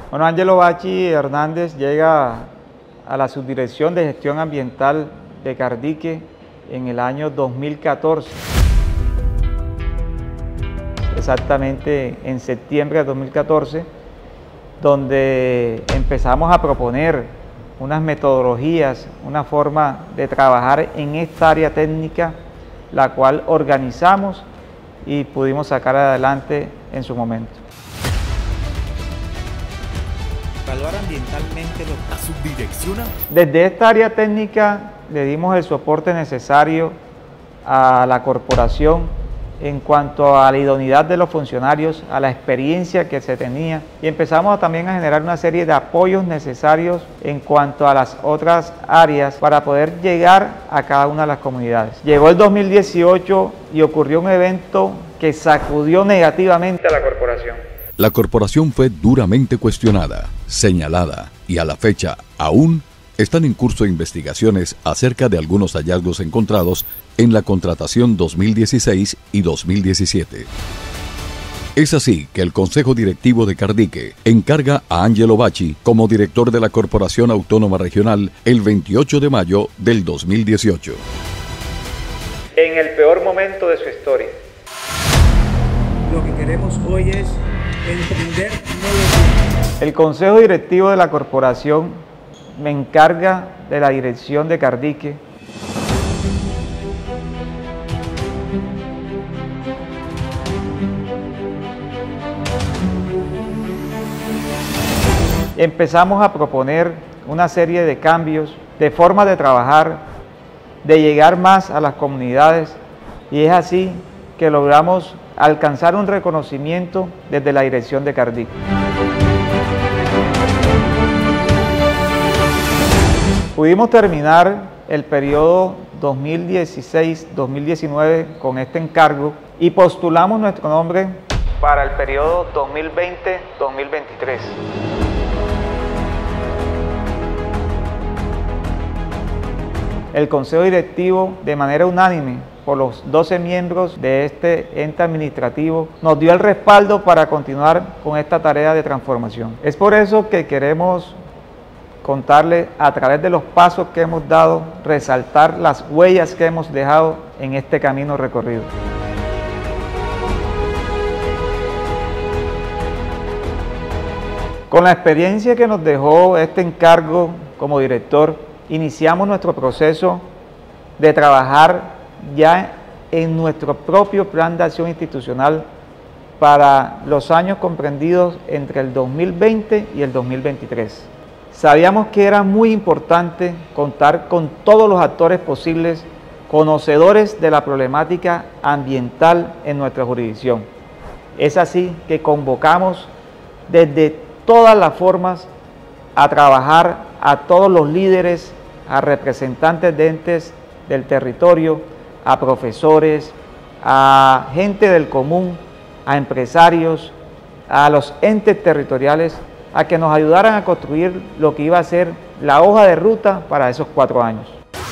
Bueno, Ángelo Bachi Hernández llega a la Subdirección de Gestión Ambiental de Cardique en el año 2014. Exactamente en septiembre de 2014, donde empezamos a proponer unas metodologías, una forma de trabajar en esta área técnica, la cual organizamos y pudimos sacar adelante en su momento. Evaluar ambientalmente la subdirección. Desde esta área técnica le dimos el soporte necesario a la corporación en cuanto a la idoneidad de los funcionarios, a la experiencia que se tenía, y empezamos también a generar una serie de apoyos necesarios en cuanto a las otras áreas para poder llegar a cada una de las comunidades. Llegó el 2018 y ocurrió un evento que sacudió negativamente a la corporación. La corporación fue duramente cuestionada, señalada y a la fecha aún están en curso investigaciones acerca de algunos hallazgos encontrados en la contratación 2016 y 2017. Es así que el Consejo Directivo de Cardique encarga a Ángelo Bachi como director de la Corporación Autónoma Regional el 28 de mayo del 2018. En el peor momento de su historia. Lo que queremos hoy es entender El Consejo Directivo de la Corporación me encarga de la dirección de Cardique. Empezamos a proponer una serie de cambios, de formas de trabajar, de llegar más a las comunidades, y es así que logramos alcanzar un reconocimiento desde la dirección de Cardique. Pudimos terminar el periodo 2016-2019 con este encargo y postulamos nuestro nombre para el periodo 2020-2023. El Consejo Directivo, de manera unánime, por los 12 miembros de este ente administrativo, nos dio el respaldo para continuar con esta tarea de transformación. Es por eso que queremos contarle a través de los pasos que hemos dado, resaltar las huellas que hemos dejado en este camino recorrido. Con la experiencia que nos dejó este encargo como director, iniciamos nuestro proceso de trabajar ya en nuestro propio plan de acción institucional para los años comprendidos entre el 2020 y el 2023. Sabíamos que era muy importante contar con todos los actores posibles, conocedores de la problemática ambiental en nuestra jurisdicción. Es así que convocamos desde todas las formas a trabajar a todos los líderes, a representantes de entes del territorio, a profesores, a gente del común, a empresarios, a los entes territoriales, a que nos ayudaran a construir lo que iba a ser la hoja de ruta para esos 4 años.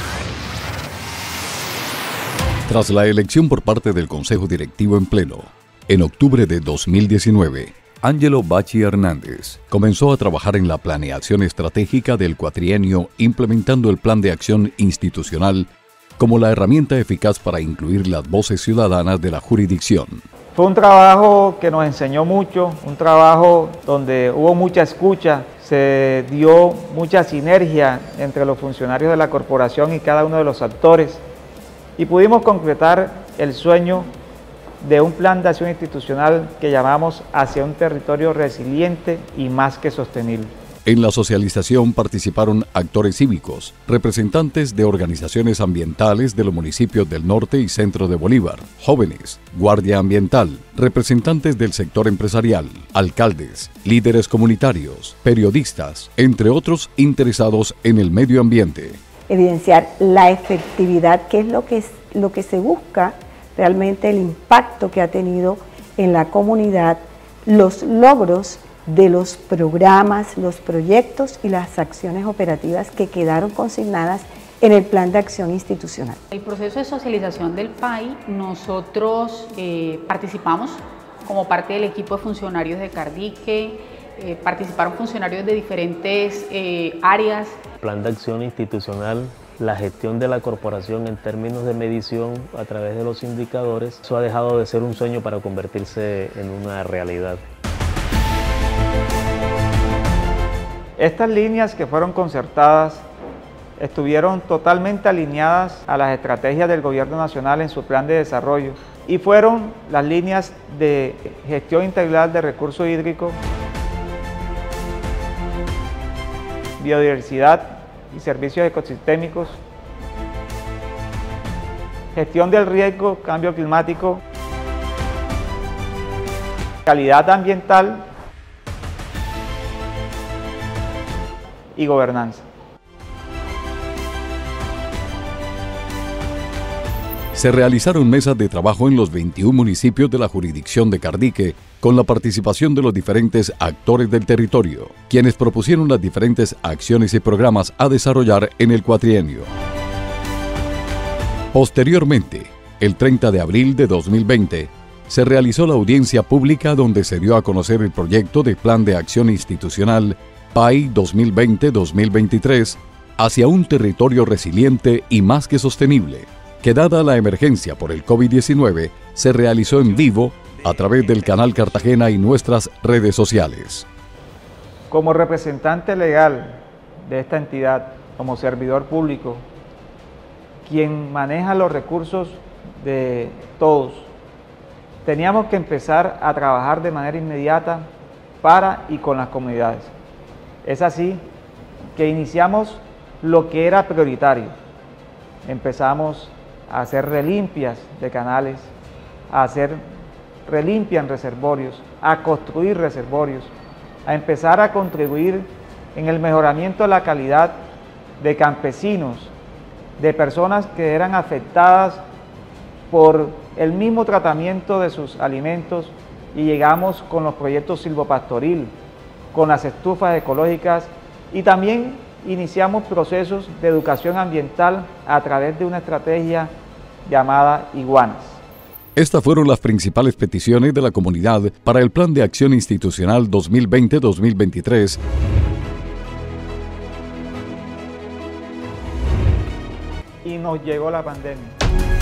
Tras la elección por parte del Consejo Directivo en pleno, en octubre de 2019, Ángelo Bachi Hernández comenzó a trabajar en la planeación estratégica del cuatrienio, implementando el Plan de Acción Institucional como la herramienta eficaz para incluir las voces ciudadanas de la jurisdicción. Fue un trabajo que nos enseñó mucho, un trabajo donde hubo mucha escucha, se dio mucha sinergia entre los funcionarios de la corporación y cada uno de los actores, y pudimos concretar el sueño de un plan de acción institucional que llamamos hacia un territorio resiliente y más que sostenible. En la socialización participaron actores cívicos, representantes de organizaciones ambientales de los municipios del norte y centro de Bolívar, jóvenes, guardia ambiental, representantes del sector empresarial, alcaldes, líderes comunitarios, periodistas, entre otros interesados en el medio ambiente. Evidenciar la efectividad, que es lo que se busca, realmente el impacto que ha tenido en la comunidad, los logros de los programas, los proyectos y las acciones operativas que quedaron consignadas en el Plan de Acción Institucional. El proceso de socialización del PAI, nosotros participamos como parte del equipo de funcionarios de Cardique, participaron funcionarios de diferentes áreas. Plan de acción institucional, la gestión de la corporación en términos de medición a través de los indicadores, eso ha dejado de ser un sueño para convertirse en una realidad. Estas líneas que fueron concertadas estuvieron totalmente alineadas a las estrategias del Gobierno Nacional en su plan de desarrollo y fueron las líneas de gestión integral de recursos hídricos, biodiversidad y servicios ecosistémicos, gestión del riesgo, cambio climático, calidad ambiental y gobernanza. Se realizaron mesas de trabajo en los 21 municipios de la jurisdicción de Cardique, con la participación de los diferentes actores del territorio, quienes propusieron las diferentes acciones y programas a desarrollar en el cuatrienio. Posteriormente, el 30 de abril de 2020, se realizó la audiencia pública donde se dio a conocer el proyecto de Plan de Acción Institucional PAI 2020-2023 hacia un territorio resiliente y más que sostenible, que dada la emergencia por el COVID-19, se realizó en vivo a través del canal Cartagena y nuestras redes sociales. Como representante legal de esta entidad, como servidor público, quien maneja los recursos de todos, teníamos que empezar a trabajar de manera inmediata para y con las comunidades. Es así que iniciamos lo que era prioritario. Empezamos a hacer relimpias de canales, a hacer relimpia en reservorios, a construir reservorios, a empezar a contribuir en el mejoramiento de la calidad de campesinos, de personas que eran afectadas por el mismo tratamiento de sus alimentos, y llegamos con los proyectos silvopastoril, con las estufas ecológicas, y también iniciamos procesos de educación ambiental a través de una estrategia llamada Iguanas. Estas fueron las principales peticiones de la comunidad para el Plan de Acción Institucional 2020-2023. Y nos llegó la pandemia.